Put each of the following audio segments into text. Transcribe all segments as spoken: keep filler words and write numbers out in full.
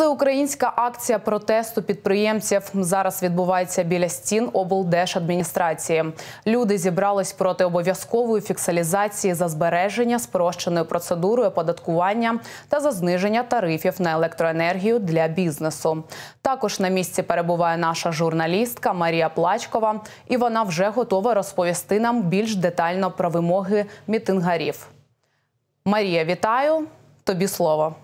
Всеукраїнська акція протесту підприємців зараз відбувається біля стін облдержадміністрації. Люди зібрались проти обов'язкової фіскалізації за збереження спрощеною процедурою оподаткування та за зниження тарифів на електроенергію для бізнесу. Також на місці перебуває наша журналістка Марія Плачкова, і вона вже готова розповісти нам більш детально про вимоги мітингарів. Марія, вітаю. Тобі слово.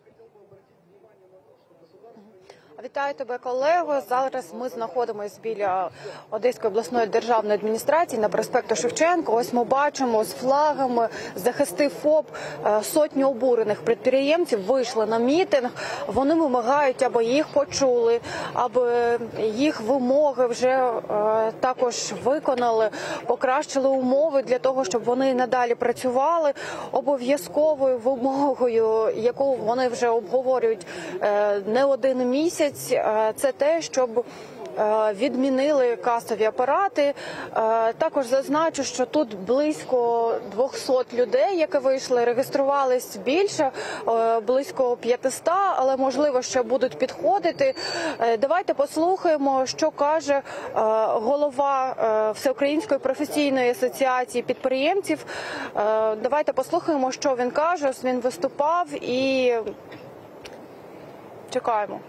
Вітаю тебе, колего. Зараз ми знаходимося біля Одеської обласної державної адміністрації на проспекту Шевченка. Ось ми бачимо з флагами захисти ФОП сотні обурених підприємців вийшли на мітинг. Вони вимагають, аби їх почули, аби їх вимоги вже також виконали, покращили умови для того, щоб вони надалі працювали. Обов'язковою вимогою, яку вони вже обговорюють не один місяць, це те, щоб відмінили касові апарати. Також зазначу, що тут близько двохсот людей, які вийшли, реєструвались більше, близько п'ятисот, але можливо ще будуть підходити. Давайте послухаємо, що каже голова Всеукраїнської професійної асоціації підприємців. Давайте послухаємо, що він каже. Він виступав і чекаємо.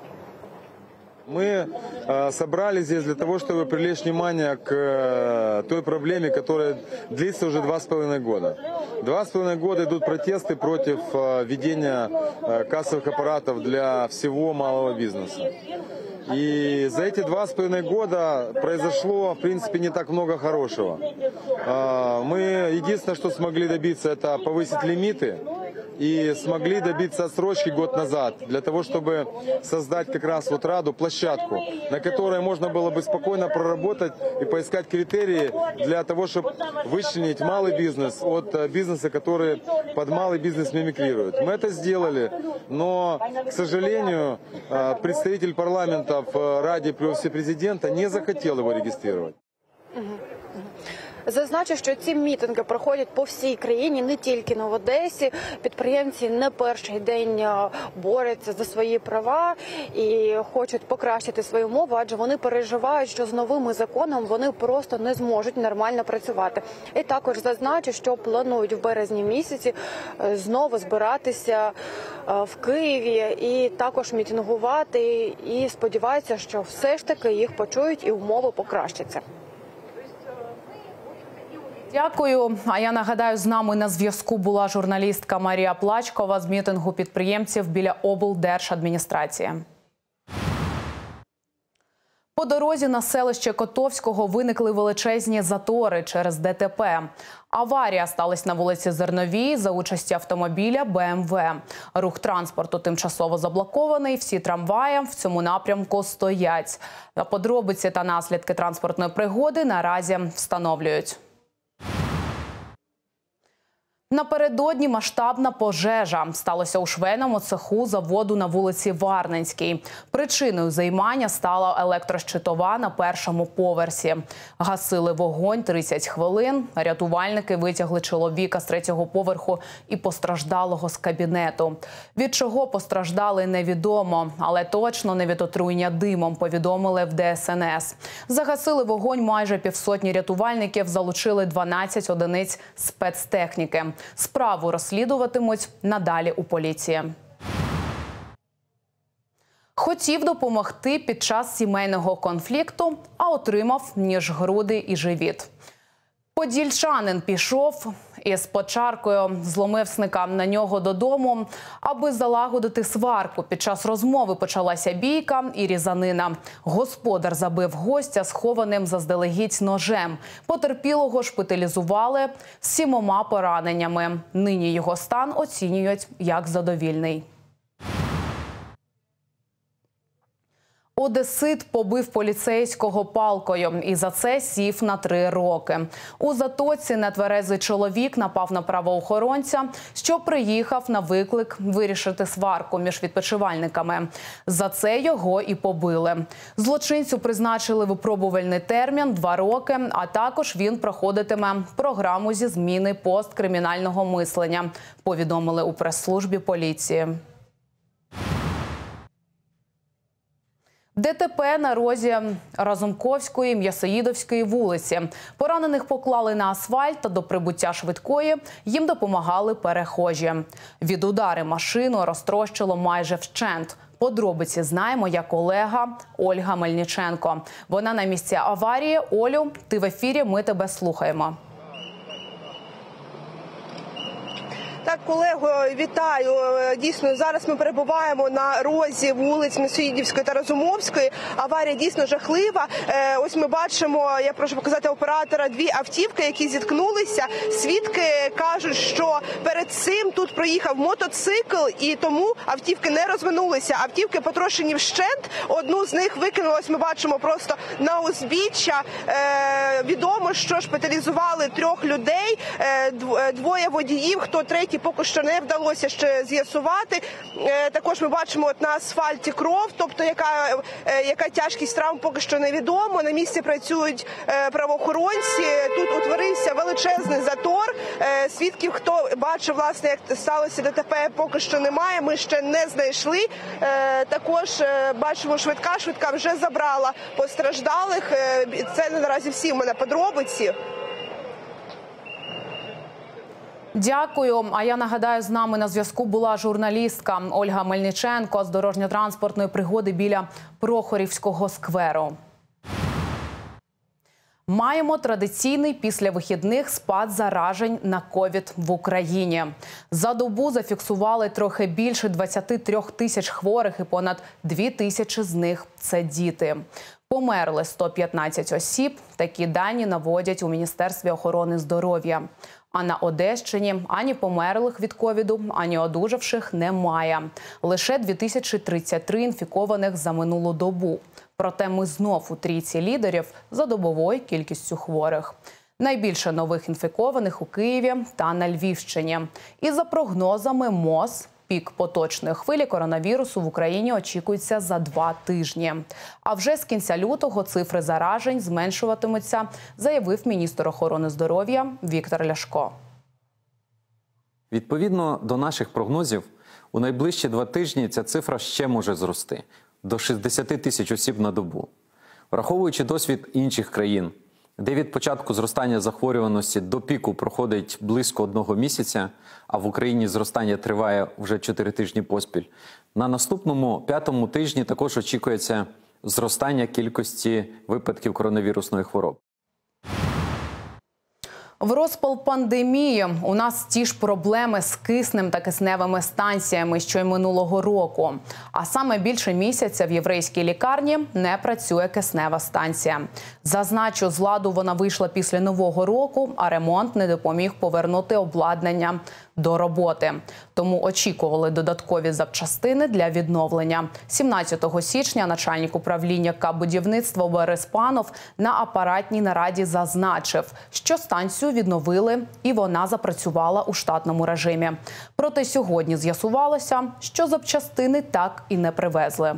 Мы э, собрались здесь для того, чтобы привлечь внимание к э, той проблеме, которая длится уже два с половиной года. Два с половиной года идут протесты против э, введения э, кассовых аппаратов для всего малого бизнеса. И за эти два с половиной года произошло, в принципе, не так много хорошего. Э, мы единственное, что смогли добиться, это повысить лимиты. И смогли добиться отсрочки год назад, для того, чтобы создать как раз вот Раду, площадку, на которой можно было бы спокойно проработать и поискать критерии для того, чтобы вычленить малый бизнес от бизнеса, который под малый бизнес мимикрирует. Мы это сделали, но, к сожалению, представитель парламента в Раде при офисе президента не захотел его регистрировать. Зазначу, що ці мітинги проходять по всій країні, не тільки на Одесі. Підприємці не перший день борються за свої права і хочуть покращити свою умови, адже вони переживають, що з новими законами вони просто не зможуть нормально працювати. І також зазначу, що планують в березні місяці знову збиратися в Києві і також мітингувати, і сподіваються, що все ж таки їх почують і умови покращаться. Дякую. А я нагадаю, з нами на зв'язку була журналістка Марія Плачкова з мітингу підприємців біля облдержадміністрації. По дорозі на селище Котовського виникли величезні затори через ДТП. Аварія сталася на вулиці Зерновій за участі автомобіля Б М В. Рух транспорту тимчасово заблокований, всі трамваї в цьому напрямку стоять. Подробиці та наслідки транспортної пригоди наразі встановлюють. Напередодні масштабна пожежа сталося у швейному цеху заводу на вулиці Варненській. Причиною займання стала електрощитова на першому поверсі. Гасили вогонь тридцять хвилин. Рятувальники витягли чоловіка з третього поверху і постраждалого з кабінету. Від чого постраждали, невідомо, але точно не від отруєння димом, повідомили в Д С Н С. Загасили вогонь майже півсотні рятувальників, залучили дванадцять одиниць спецтехніки. Справу розслідуватимуть надалі у поліції. Хотів допомогти під час сімейного конфлікту, а отримав ніж груди і живіт. Подільчанин пішов із почаркою зловмисника на нього додому, аби залагодити сварку. Під час розмови почалася бійка і різанина. Господар забив гостя схованим заздалегідь ножем. Потерпілого шпиталізували з сімома пораненнями. Нині його стан оцінюють як задовільний. Одесит побив поліцейського палкою і за це сів на три роки. У Затоці нетверезий чоловік напав на правоохоронця, що приїхав на виклик вирішити сварку між відпочивальниками. За це його і побили. Злочинцю призначили випробувальний термін – два роки, а також він проходитиме програму зі зміни посткримінального мислення, повідомили у прес-службі поліції. ДТП на розі Разумковської, М'ясоїдовської вулиці. Поранених поклали на асфальт та до прибуття швидкої їм допомагали перехожі. Від удари машину розтрощило майже вщент. Подробиці знає моя колега Ольга Мельниченко. Вона на місці аварії. Олю, ти в ефірі, ми тебе слухаємо. Так, колего, вітаю. Дійсно, зараз ми перебуваємо на розі вулиць М'ясоїдівської та Разумовської. Аварія дійсно жахлива. Ось ми бачимо, я прошу показати оператора, дві автівки, які зіткнулися. Свідки кажуть, що перед цим тут проїхав мотоцикл, і тому автівки не розминулися. Автівки потрощені вщент. Одну з них викинулось, ми бачимо, просто на узбіччя. Відомо, що шпиталізували трьох людей, двоє водіїв, хто третій поки що не вдалося ще з'ясувати. Також ми бачимо от на асфальті кров, тобто яка, яка тяжкість травм поки що невідомо. На місці працюють правоохоронці. Тут утворився величезний затор. Свідків, хто бачив, власне, як сталося ДТП, поки що немає. Ми ще не знайшли. Також бачимо, швидка, швидка вже забрала постраждалих. Це наразі всі в мене подробиці. Дякую. А я нагадаю, з нами на зв'язку була журналістка Ольга Мельниченко з дорожньо-транспортної пригоди біля Прохорівського скверу. Маємо традиційний після вихідних спад заражень на ковід в Україні. За добу зафіксували трохи більше двадцяти трьох тисяч хворих і понад дві тисячі з них – це діти. Померли сто п'ятнадцять осіб. Такі дані наводять у Міністерстві охорони здоров'я. А на Одещині ані померлих від ковіду, ані одужавших немає. Лише дві тисячі тридцять три інфікованих за минулу добу. Проте ми знов у трійці лідерів за добовою кількістю хворих. Найбільше нових інфікованих у Києві та на Львівщині. І за прогнозами МОЗ, пік поточної хвилі коронавірусу в Україні очікується за два тижні. А вже з кінця лютого цифри заражень зменшуватимуться, заявив міністр охорони здоров'я Віктор Ляшко. Відповідно до наших прогнозів, у найближчі два тижні ця цифра ще може зрости – до шістдесяти тисяч осіб на добу. Враховуючи досвід інших країн, де від початку зростання захворюваності до піку проходить близько одного місяця, а в Україні зростання триває вже чотири тижні поспіль, на наступному п'ятому тижні також очікується зростання кількості випадків коронавірусної хвороби. В розпал пандемії у нас ті ж проблеми з киснем та кисневими станціями, що й минулого року. А саме більше місяця в єврейській лікарні не працює киснева станція. Зазначу, з ладу вона вийшла після Нового року, а ремонт не допоміг повернути обладнання до роботи. Тому очікували додаткові запчастини для відновлення. сімнадцятого січня начальник управління Кабудівництва Борис Панов на апаратній нараді зазначив, що станцію відновили і вона запрацювала у штатному режимі. Проте сьогодні з'ясувалося, що запчастини так і не привезли.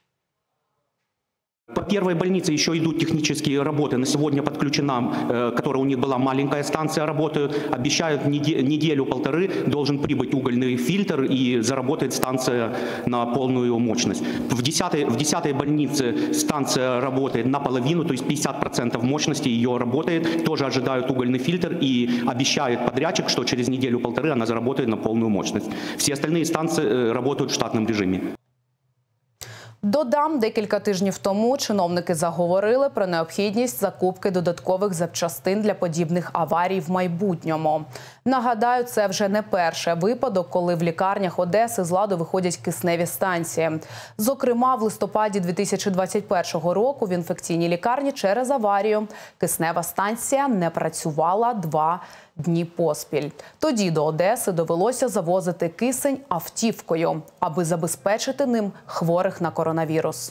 По первой больнице еще идут технические работы. На сегодня подключена, которая у них была маленькая станция, работает. Обещают неделю-полторы должен прибыть угольный фильтр и заработает станция на полную мощность. В десятой, в десятой больнице станция работает наполовину, то есть пятьдесят процентов мощности ее работает. Тоже ожидают угольный фильтр и обещает подрядчик, что через неделю-полторы она заработает на полную мощность. Все остальные станции работают в штатном режиме. Додам, декілька тижнів тому чиновники заговорили про необхідність закупки додаткових запчастин для подібних аварій в майбутньому. Нагадаю, це вже не перший випадок, коли в лікарнях Одеси з ладу виходять кисневі станції. Зокрема, в листопаді дві тисячі двадцять першого року в інфекційній лікарні через аварію киснева станція не працювала два дні поспіль. Тоді до Одеси довелося завозити кисень автівкою, аби забезпечити ним хворих на коронавірус.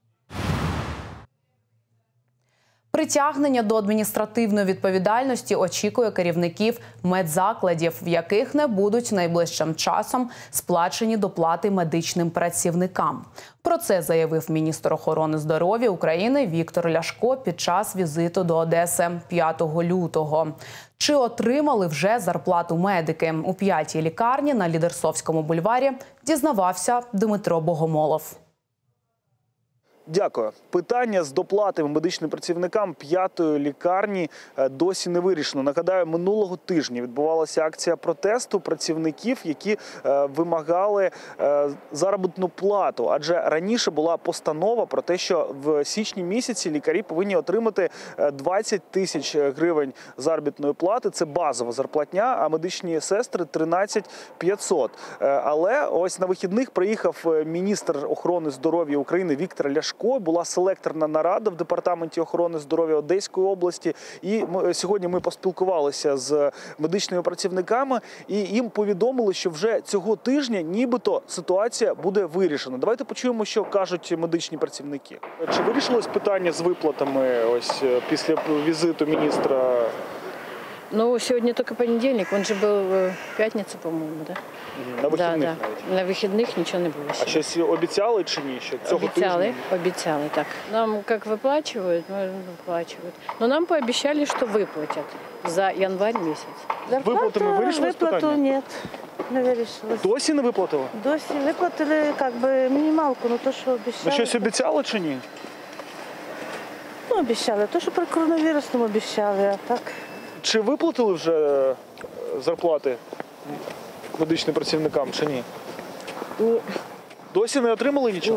Притягнення до адміністративної відповідальності очікує керівників медзакладів, в яких не будуть найближчим часом сплачені доплати медичним працівникам. Про це заявив міністр охорони здоров'я України Віктор Ляшко під час візиту до Одеси п'ятого лютого. Чи отримали вже зарплату медики? У п'ятій лікарні на Лідерсовському бульварі дізнавався Дмитро Богомолов. Дякую. Питання з доплатами медичним працівникам п'ятої лікарні досі не вирішено. Нагадаю, минулого тижня відбувалася акція протесту працівників, які вимагали заробітну плату. Адже раніше була постанова про те, що в січні місяці лікарі повинні отримати двадцять тисяч гривень заробітної плати. Це базова зарплатня, а медичні сестри – тринадцять тисяч п'ятсот. Але ось на вихідних приїхав міністр охорони здоров'я України Віктор Ляшко. Була селекторна нарада в департаменті охорони здоров'я Одеської області. І ми, сьогодні ми поспілкувалися з медичними працівниками, і їм повідомили, що вже цього тижня нібито ситуація буде вирішена. Давайте почуємо, що кажуть медичні працівники. Чи вирішилось питання з виплатами ось після візиту міністра? Ну, сегодня только понедельник, он же был в пятницу, по-моему, да? На вихідних да, да. навіть? На вихідних нічого не було. А щось обіцяли чи ні? Що цього обіцяли, тижня? обіцяли, так. Нам как выплачивают, ну, выплачивают. Но нам пообещали, что выплатят за январь месяц. Виплатами вирішилось Виплату питання? ні, не вирішилось. Досі не виплатили? Досі виплатили как би мінімалку, ну то, що обіцяли. Ви щось обіцяли чи ні? Ну, обіцяли. То, що при коронавірусному обіцяли, а так. Чи виплатили вже зарплати медичним працівникам чи ні? Ні. Досі не отримали нічого?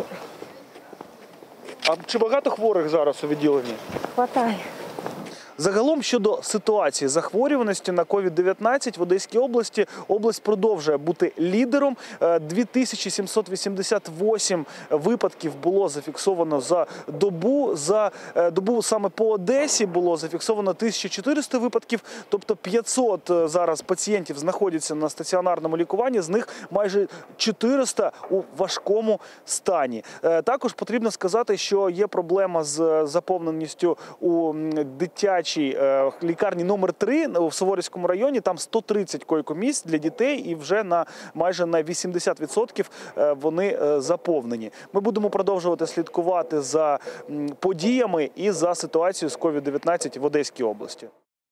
А чи багато хворих зараз у відділенні? Хватає. Загалом щодо ситуації захворюваності на ковід дев'ятнадцять в Одеській області, область продовжує бути лідером. дві тисячі сімсот вісімдесят вісім випадків було зафіксовано за добу. За добу саме по Одесі було зафіксовано тисяча чотириста випадків, тобто п'ятсот зараз пацієнтів знаходяться на стаціонарному лікуванні, з них майже чотириста у важкому стані. Також потрібно сказати, що є проблема з заповненістю у дитячій лікарні номер три в Суворівському районі. Там сто тридцять койко-місць для дітей і вже на майже на вісімдесят відсотків вони заповнені. Ми будемо продовжувати слідкувати за подіями і за ситуацією з ковід дев'ятнадцять в Одеській області.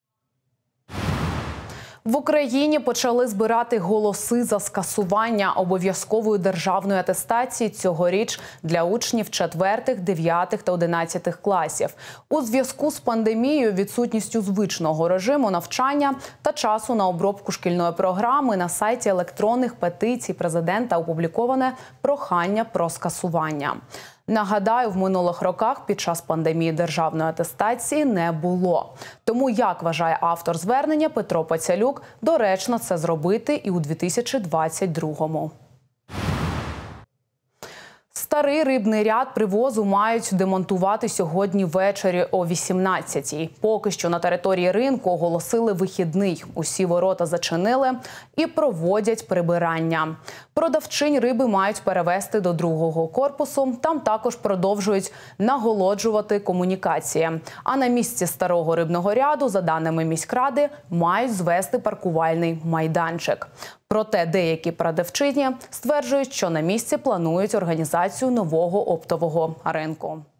В Україні почали збирати голоси за скасування обов'язкової державної атестації цьогоріч для учнів четвертих, дев'ятих та одинадцятих класів. У зв'язку з пандемією, відсутністю звичного режиму навчання та часу на обробку шкільної програми на сайті електронних петицій президента опубліковане прохання про скасування. Нагадаю, в минулих роках під час пандемії державної атестації не було. Тому, як вважає автор звернення Петро Пацялюк, доречно це зробити і у дві тисячі двадцять другому. Старий рибний ряд привозу мають демонтувати сьогодні ввечері о вісімнадцятій. Поки що на території ринку оголосили вихідний. Усі ворота зачинили і проводять прибирання. Продавчинь риби мають перевести до другого корпусу. Там також продовжують наголоджувати комунікації. А на місці старого рибного ряду, за даними міськради, мають звести паркувальний майданчик. Проте деякі продавчині стверджують, що на місці планують організацію нового оптового ринку.